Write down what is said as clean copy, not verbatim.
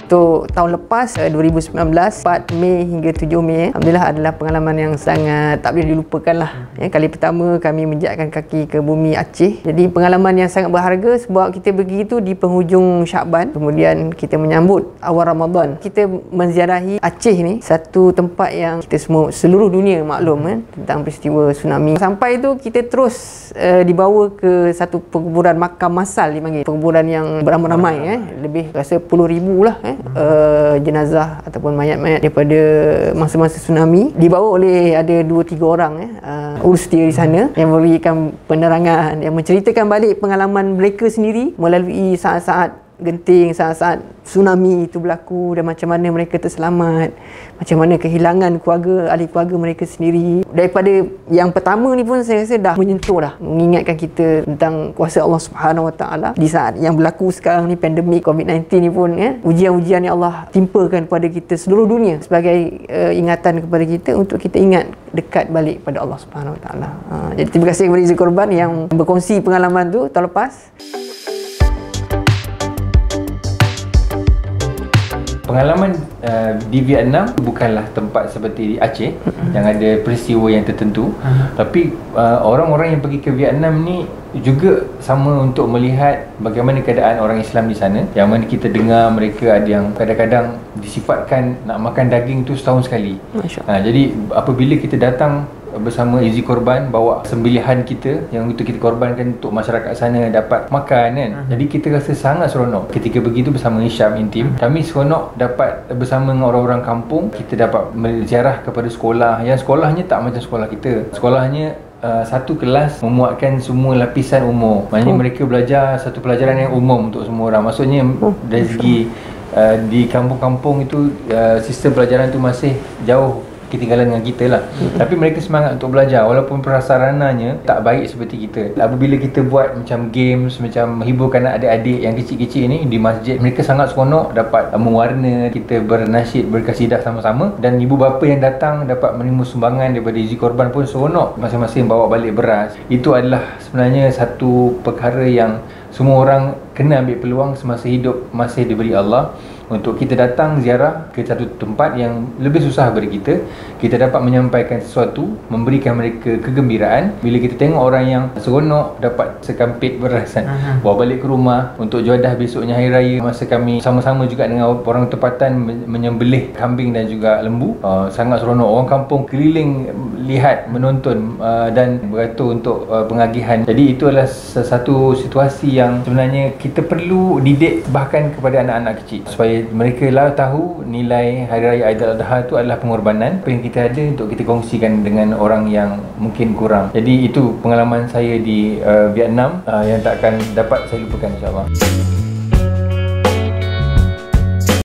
Untuk tahun lepas 2019 4 Mei hingga 7 Mei alhamdulillah adalah pengalaman yang sangat tak boleh dilupakan lah. Kali pertama kami menjakkan kaki ke bumi Aceh. Jadi pengalaman yang sangat berharga sebab kita pergi itu di penghujung Syakban, kemudian kita menyambut awal Ramadan. Kita menziarahi Aceh ni, satu tempat yang kita semua seluruh dunia maklum tentang peristiwa tsunami. Sampai tu kita terus dibawa ke satu perkuburan makam massal dipanggil, perkuburan yang beramai-ramai lebih rasa puluh ribu lah jenazah ataupun mayat-mayat daripada masa-masa tsunami dibawa oleh ada 2-3 orang urus dia di sana yang memberikan penerangan, yang menceritakan balik pengalaman mereka sendiri melalui saat-saat genting, saat-saat tsunami itu berlaku dan macam mana mereka terselamat, macam mana kehilangan keluarga, ahli keluarga mereka sendiri. Daripada yang pertama ni pun saya rasa dah menyentuh dah, mengingatkan kita tentang kuasa Allah Subhanahu Wa Taala di saat yang berlaku sekarang ni, pandemik COVID-19 ni pun ujian-ujian yang Allah timpakan kepada kita seluruh dunia sebagai ingatan kepada kita untuk kita ingat dekat balik pada Allah Subhanahu Wa Taala. Jadi terima kasih kepada Izzy Korban yang berkongsi pengalaman tu tahun lepas. Pengalaman di Vietnam bukanlah tempat seperti di Aceh yang ada peristiwa yang tertentu, tapi orang-orang yang pergi ke Vietnam ni juga sama untuk melihat bagaimana keadaan orang Islam di sana, yang mana kita dengar mereka ada yang kadang-kadang disifatkan nak makan daging tu setahun sekali. Jadi apabila kita datang bersama Izzy Korban bawa sembelihan kita yang untuk kita korbankan untuk masyarakat sana dapat makan kan. Jadi kita rasa sangat seronok ketika begitu bersama Hisham Intim. Kami seronok dapat bersama dengan orang-orang kampung. Kita dapat menziarah kepada sekolah yang sekolahnya tak macam sekolah kita. Sekolahnya satu kelas memuatkan semua lapisan umur. Maknanya mereka belajar satu pelajaran yang umum untuk semua orang. Maksudnya dari segi di kampung-kampung itu sistem pelajaran tu masih jauh ketinggalan dengan kita lah. Tapi mereka semangat untuk belajar walaupun prasarananya tak baik seperti kita. Apabila kita buat macam games, macam hiburkan adik-adik yang kecil-kecil ni di masjid, mereka sangat seronok dapat mewarna, kita bernasyid, berkasidah sama-sama, dan ibu bapa yang datang dapat menerima sumbangan daripada Izzy Korban pun seronok masing-masing bawa balik beras. Itu adalah sebenarnya satu perkara yang semua orang kena ambil peluang semasa hidup masih diberi Allah untuk kita datang ziarah ke satu tempat yang lebih susah bagi kita. Kita dapat menyampaikan sesuatu, memberikan mereka kegembiraan. Bila kita tengok orang yang seronok dapat sekampit beras bawa balik ke rumah untuk juadah besoknya hari raya, masa kami sama-sama juga dengan orang tempatan menyembelih kambing dan juga lembu, sangat seronok. Orang kampung keliling lihat, menonton dan beratur untuk pengagihan. Jadi itu adalah satu situasi yang sebenarnya kita perlu didik bahkan kepada anak-anak kecil supaya mereka lah tahu nilai Hari Raya Aidiladha itu adalah pengorbanan. Apa yang kita ada untuk kita kongsikan dengan orang yang mungkin kurang. Jadi itu pengalaman saya di Vietnam yang tak akan dapat saya lupakan, insyaAllah.